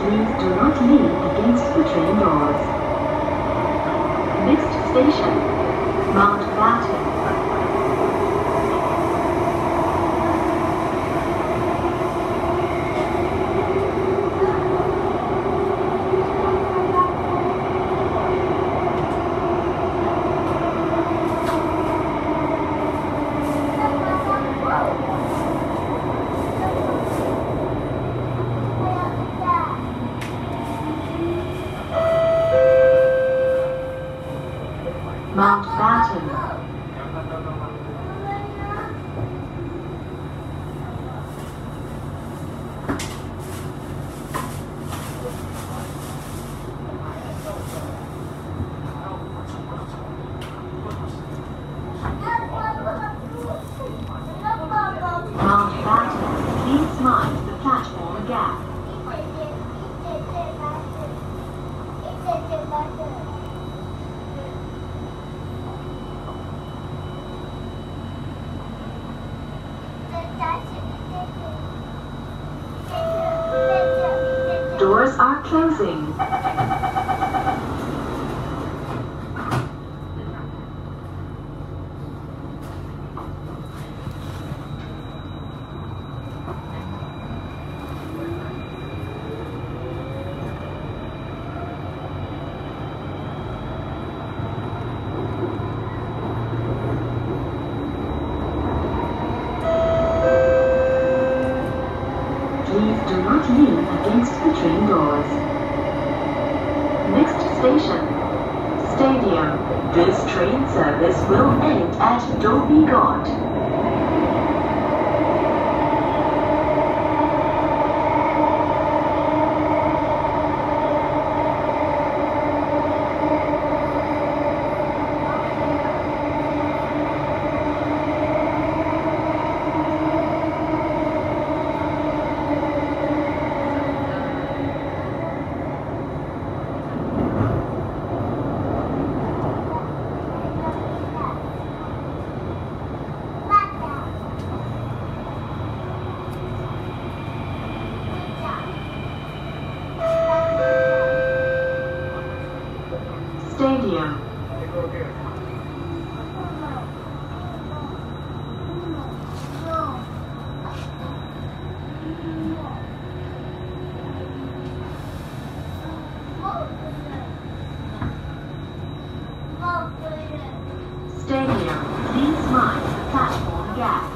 Please do not lean against the train doors. Next station, Mountbatten. Mountbatten. Mountbatten, please mind the platform gap. Doors are closing. Please do not lean against the train doors. Next station, Stadium. This train service will end at Dolby Gaunt. Stadium. Stadium, please mind the platform gap.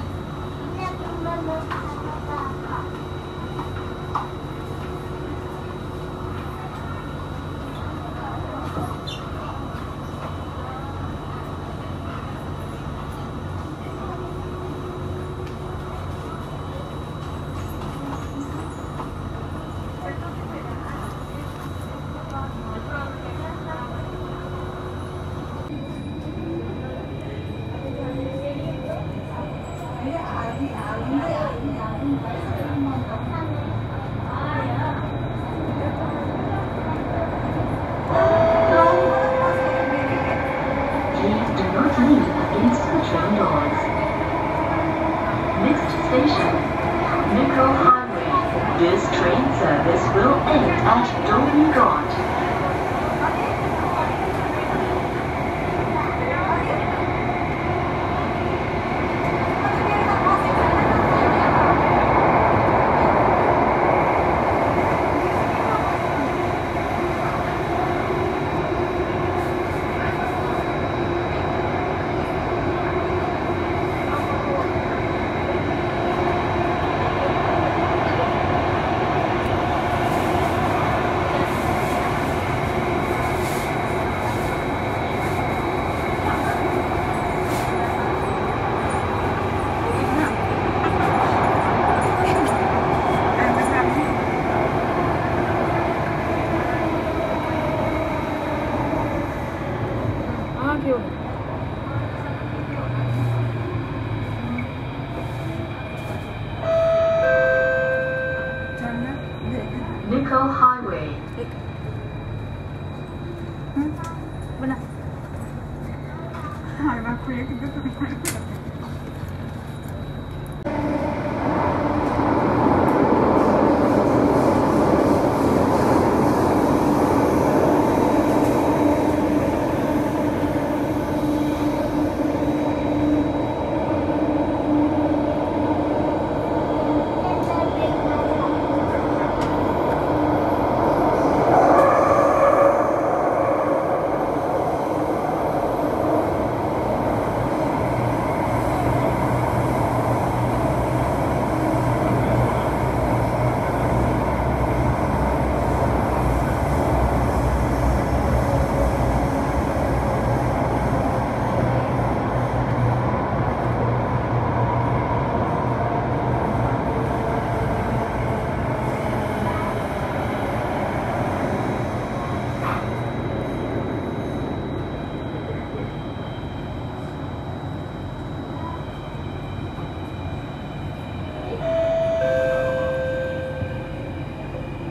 Station, Nickel Highway. This train service will end at Dolby Gaunt. Nickel Highway. Benar. Aku ya kita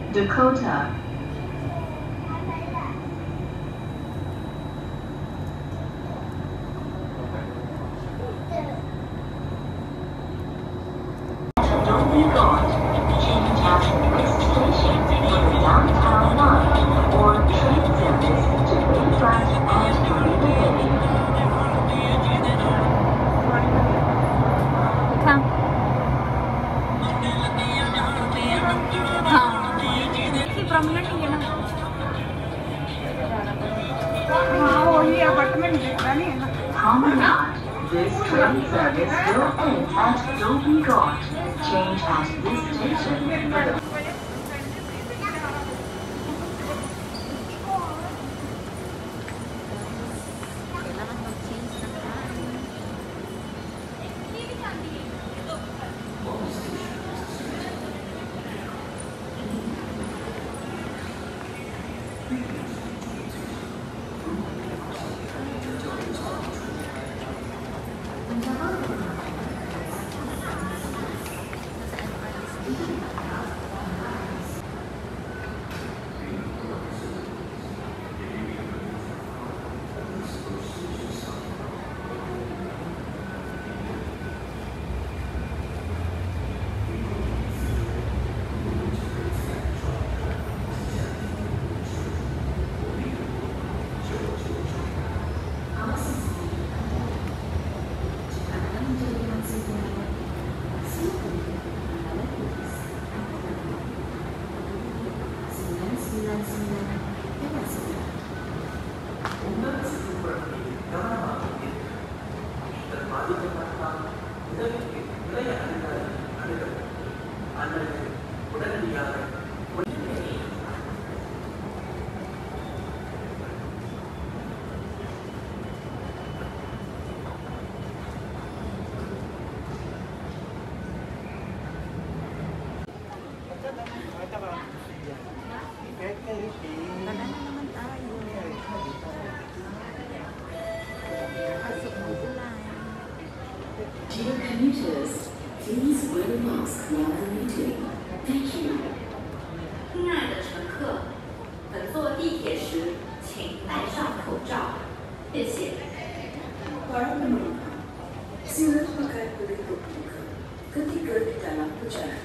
Dakota. Dolby Gaunt. Change at this station for the downtown line or train service to Bayfront and Marina Bay. Come. हाँ prominent ही है ना हाँ वही apartment दिख रहा नहीं है ना Promenade. This train service will end at Dolby Gaunt. Change at this station for the Dear commuters, please wear a mask while commuting. Thank you. 亲爱的乘客，本坐地铁时请戴上口罩，谢谢。 Para menurut, silat pakai kulit terbuka ketika di dalam perjalanan.